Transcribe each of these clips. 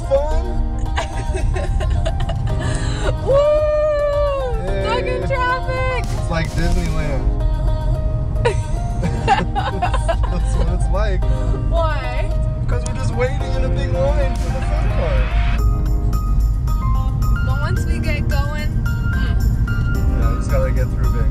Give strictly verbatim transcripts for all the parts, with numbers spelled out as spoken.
fun? Woo! Hey. Stuck in traffic! It's like Disneyland. that's, that's what it's like. Why? Because we're just waiting in a big line for the fun part. But once we get going, mm. Yeah, we just gotta get through big.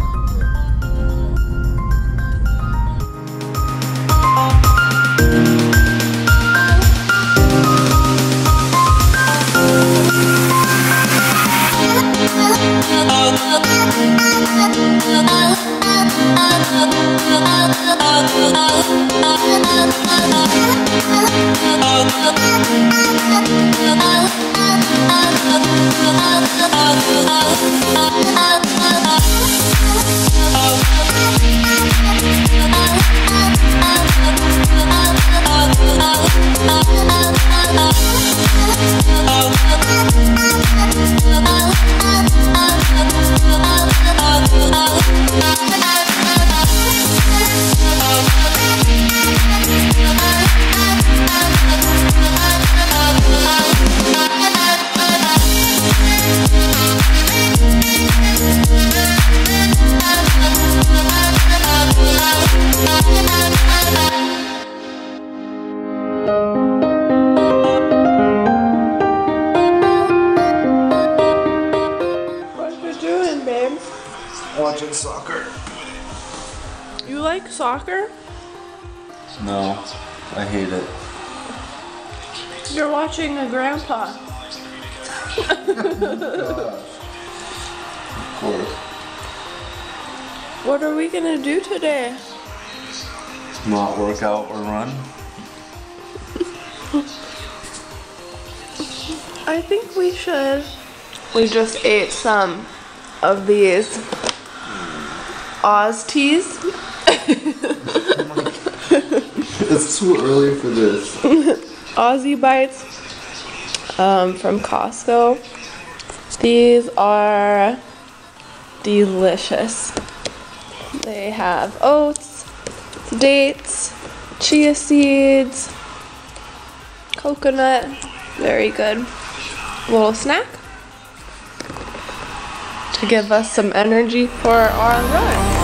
Watching soccer. You like soccer? No, I hate it. You're watching a grandpa. Of course. What are we gonna do today? Not work out or run. I think we should. We just ate some of these Oz teas. It's too early for this. Aussie bites um, from Costco. These are delicious. They have oats, dates, chia seeds, coconut. Very good little snack to give us some energy for our run.